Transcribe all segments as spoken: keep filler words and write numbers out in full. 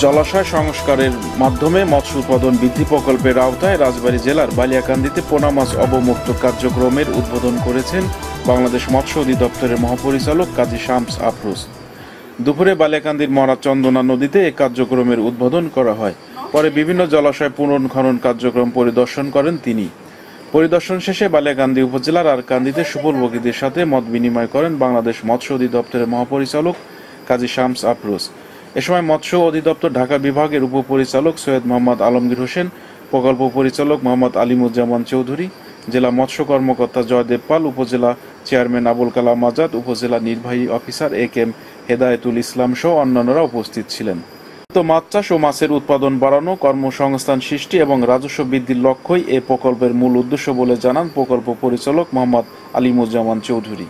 জলাশয় সংস্কারের মাধ্যমে মৎস্য উৎপাদন বৃদ্ধি প্রকল্পের আওতায় রাজবাড়ী জেলার বালিয়াকান্দিতে পোনা মাছ অবমুক্ত কার্যক্রমের উদ্বোধন করেছেন বাংলাদেশ মৎস্য অধিদপ্তরের মহাপরিচালক কাজী শামস আফরোজ। দুপুরে বালিয়াকান্দির মরা চন্দনা নদীতে এই কার্যক্রমের উদ্বোধন করা হয়। পরে বিভিন্ন জলাশয় পুনর্খনন কার্যক্রম পরিদর্শন করেন তিনি। পরিদর্শন শেষে বালিয়াকান্দি উপজেলার আরকান্দিতে সুফলভোগীদের সাথে মত বিনিময় করেন বাংলাদেশ মৎস্য অধিদপ্তরের মহাপরিচালক কাজী শামস আফরোজ। এ সময় মৎস্য অধিদপ্তর ঢাকা বিভাগের উপপরিচালক সৈয়দ মোহাম্মদ আলমগীর হোসেন, প্রকল্প পরিচালক মোহাম্মদ আলিমুজ্জামান চৌধুরী, জেলা মৎস্য কর্মকর্তা জয়দেব পাল, উপজেলা চেয়ারম্যান আবুল কালাম আজাদ, উপজেলা নির্বাহী officer A K M Hedayetul Islam সহ অন্যান্যরা উপস্থিত ছিলেন। তো মাছ চাষ ও মাছের উৎপাদন বাড়ানো, কর্মসংস্থান সৃষ্টি এবং রাজস্ব বৃদ্ধির লক্ষ্যই এ প্রকল্পের মূল উদ্দেশ্য বলে জানান প্রকল্প পরিচালক মোহাম্মদ আলিমুজ্জামান চৌধুরী।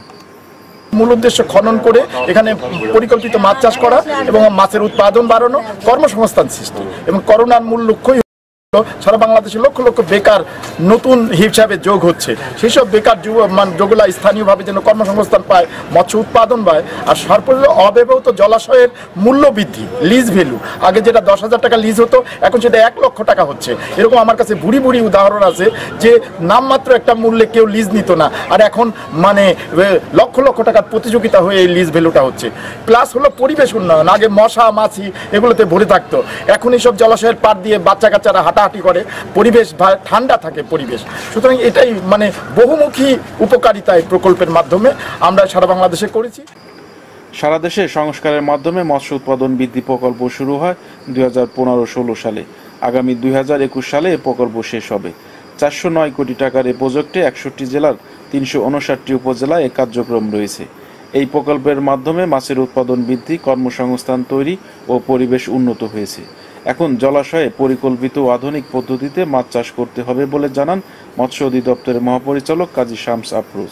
মূল উদ্দেশ্য খনন করে এখানে পরিকল্পিত মাছ চাষ করা এবং মাছের উৎপাদন বাড়ানো, কর্মসংস্থান সৃষ্টি এবং করোনার মূল লক্ষ্যই সারা বাংলাদেশে লক্ষ লক্ষ বেকার নতুন হিসাবে যোগ হচ্ছে। সেই সব বেকার যোগগুলা স্থানীয়ভাবে যেন কর্মসংস্থান পায়, মৎস্য উৎপাদন পায়, আর সর্বোচ্চ অব্যবহৃত জলাশয়ের মূল্য বৃদ্ধি, লিজ ভ্যালু। আগে যেটা দশ হাজার টাকা লিজ হতো, এখন সেটা এক লক্ষ টাকা হচ্ছে। এরকম আমার কাছে ভুড়ি ভুড়ি উদাহরণ আছে যে নামমাত্র একটা মূল্যে কেউ লিজ নিত না, আর এখন মানে লক্ষ লক্ষ টাকার প্রতিযোগিতা হয়ে এই লিজ ভ্যালুটা হচ্ছে। প্লাস হলো পরিবেশ উন্নয়ন। আগে মশা মাছি এগুলোতে ভরে থাকতো, এখন এইসব জলাশয়ের পাড় দিয়ে বাচ্চা কাচ্চারা হাঁটা করে পরিবেশ ঠান্ডা থাকে পরিবেশ। সুতরাং এটাই মানে বহুমুখী উপকারিতা এই প্রকল্পের মাধ্যমে আমরা সারা বাংলাদেশে করেছি। সারা দেশে সংস্কারের মাধ্যমে মৎস্য উৎপাদন বৃদ্ধি প্রকল্প শুরু হয় দুই হাজার পনেরো ষোলো সালে। আগামী দুই হাজার একুশ সালে এ প্রকল্প শেষ হবে। চারশো নয় কোটি টাকার এই প্রজেক্টে একষট্টি জেলার তিনশো উনষাটটি উপজেলায় এ কার্যক্রম রয়েছে। এই প্রকল্পের মাধ্যমে মাছের উৎপাদন বৃদ্ধি, কর্মসংস্থান তৈরি ও পরিবেশ উন্নত হয়েছে। এখন জলাশয়ে পরিকল্পিত আধুনিক পদ্ধতিতে মাছ চাষ করতে হবে বলে জানান মৎস্য অধিদপ্তরের মহাপরিচালক কাজী শামস আফরোজ।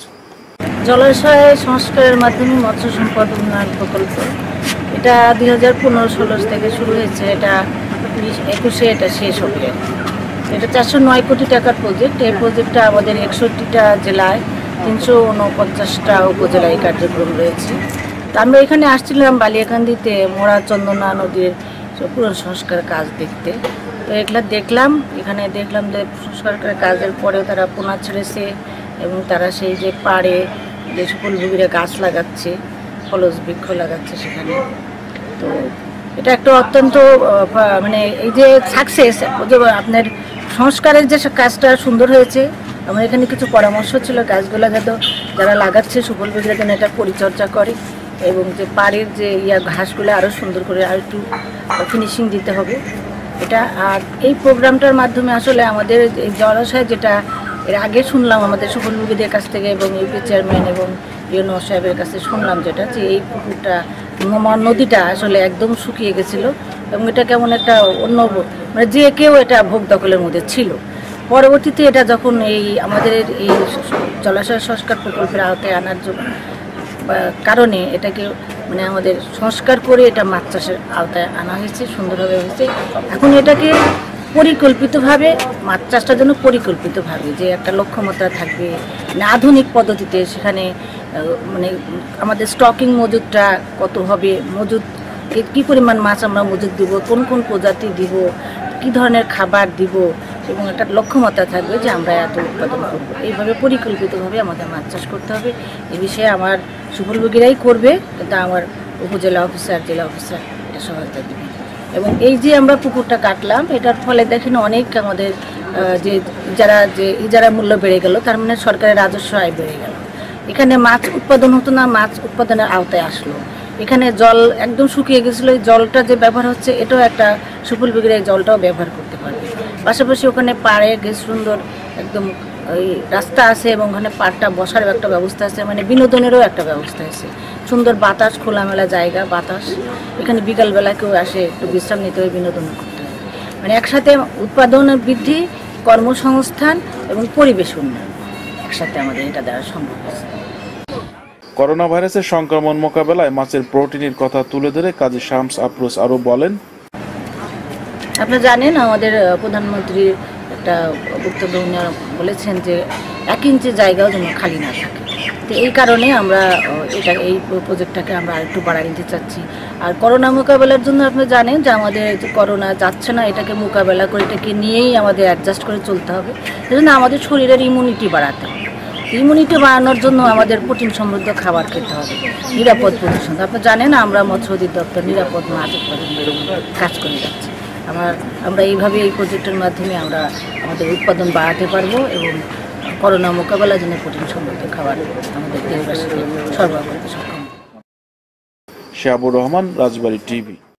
জলাশয় সংস্কারের মাধ্যমে মৎস্য সম্পদ উন্নয়ন প্রকল্প এটা দুই হাজার পনেরো ষোলো থেকে শুরু হয়েছে, এটা একুশে এটা শেষ হবে। এটা চারশো নয় কোটি টাকার প্রজেক্ট। এই প্রজেক্টটা আমাদের একষট্টিটা জেলায় তিনশো উনপঞ্চাশটা উপজেলায় কার্যক্রম রয়েছে। তা আমরা এখানে আসছিলাম বালিয়াকান্দিতে মোড়া চন্দনা নদীর পুরো সংস্কার কাজ দেখতে। তো এগুলা দেখলাম, এখানে দেখলাম যে সংস্কার কাজের পরেও তারা পোনা ছেড়েছে এবং তারা সেই যে পাড়ে যে সুফলভোগীরা গাছ লাগাচ্ছে, ফলজ বৃক্ষ লাগাচ্ছে সেখানে। তো এটা একটা অত্যন্ত মানে এই যে সাকসেস, যে আপনার সংস্কারের যে কাজটা সুন্দর হয়েছে। আমার এখানে কিছু পরামর্শ ছিল, গাছগুলো যাতে যারা লাগাচ্ছে সুফলভোগীরা যেন এটা পরিচর্যা করে এবং যে পাড়ের যে ইয়া ঘাসগুলো আরও সুন্দর করে আর একটু ফিনিশিং দিতে হবে এটা। আর এই প্রোগ্রামটার মাধ্যমে আসলে আমাদের এই জলাশয়, যেটা এর আগে শুনলাম আমাদের সুফলভোগীদের কাছ থেকে এবং ইউপি চেয়ারম্যান এবং ইউনো সাহেবের কাছে শুনলাম যেটা, যে এই পুকুরটা নদীটা আসলে একদম শুকিয়ে গেছিলো এবং এটা কেমন একটা অন্য মানে যে কেউ এটা ভোগ দখলের মধ্যে ছিল। পরবর্তীতে এটা যখন এই আমাদের এই জলাশয় সংস্কার প্রকল্পের আওতায় আনার জন্য কারণে এটাকে মানে আমাদের সংস্কার করে এটা মাছ চাষের আওতায় আনা হয়েছে, সুন্দরভাবে হয়েছে। এখন এটাকে পরিকল্পিতভাবে মাছ চাষটার জন্য পরিকল্পিতভাবে যে একটা লক্ষ্যমাত্রা থাকবে, মানে আধুনিক পদ্ধতিতে সেখানে মানে আমাদের স্টকিং মজুদটা কত হবে, মজুদ কী পরিমাণ মাছ আমরা মজুদ দিব, কোন কোন প্রজাতি দিব, কী ধরনের খাবার দিব এবং একটা লক্ষ্যমাত্রা থাকবে যে আমরা এত উৎপাদন করব। এইভাবে পরিকল্পিতভাবে আমাদের মাছ চাষ করতে হবে। এই বিষয়ে আমার সুফলভোগীরাই করবে, কিন্তু আমার উপজেলা অফিসার, জেলা অফিসার এটা সহায়তা দেবে। এবং এই যে আমরা পুকুরটা কাটলাম, এটার ফলে দেখেন অনেক আমাদের যে যারা যে ইজারা মূল্য বেড়ে গেল, তার মানে সরকারের রাজস্ব আয় বেড়ে গেল। এখানে মাছ উৎপাদন হতো না, মাছ উৎপাদনের আওতায় আসলো। এখানে জল একদম শুকিয়ে গেছিলো, এই জলটা যে ব্যবহার হচ্ছে এটাও একটা সুফলভোগীরা এই জলটাও ব্যবহার করতে পারবে। পাশাপাশি ওখানে পাড়ে বেশ সুন্দর একদম ওই রাস্তা আছে এবং ওখানে পাড়টা বসার একটা ব্যবস্থা আছে, মানে বিনোদনেরও একটা ব্যবস্থা আছে। সুন্দর বাতাস, খোলামেলা জায়গা, বাতাস। এখানে বিকালবেলা কেউ আসে একটু বিশ্রাম নিতে হয়, বিনোদন করতে হয়। মানে একসাথে উৎপাদন বৃদ্ধি, কর্মসংস্থান এবং পরিবেশ উন্নয়ন একসাথে আমাদের এটা দ্বারা সম্ভব হয়েছে। করোনা ভাইরাসের সংক্রমণ মোকাবেলায় মাছের প্রোটিনের কথা তুলে ধরে কাজী শামস আফরোজ আরও বলেন, আপনারা জানেন আমাদের প্রধানমন্ত্রী একটা বক্তব্য বলেছেন যে এক ইঞ্চি জায়গাও যেন খালি না থাকে। তো এই কারণে আমরা এটা এই প্রজেক্টটাকে আমরা আরেকটু বাড়াই নিতে চাচ্ছি। আর করোনা মোকাবেলার জন্য আপনি জানেন যে আমাদের যে করোনা যাচ্ছে না, এটাকে মোকাবেলা করে এটাকে নিয়েই আমাদের অ্যাডজাস্ট করে চলতে হবে। সেজন্য আমাদের শরীরের ইমিউনিটি বাড়াতে হবে। ইমিউনিটি বাড়ানোর জন্য আমাদের প্রোটিন সমৃদ্ধ খাবার খেতে হবে, নিরাপদ প্রতিষ্ঠান। আপনি জানেন আমরা মৎস্য অধিদপ্তর নিরাপদ মাছ উৎপাদনের কাজ করে যাচ্ছি। আমার আমরা এইভাবে এই প্রজেক্টের মাধ্যমে আমরা আমাদের উৎপাদন বাড়াতে পারবো এবং করোনা মোকাবেলার জন্য প্রোটিন সমৃদ্ধ খাবার আমাদের দেশবাসীকে সরবরাহ করতে সক্ষম। শিহাবুর রহমান, রাজবাড়ী টিভি।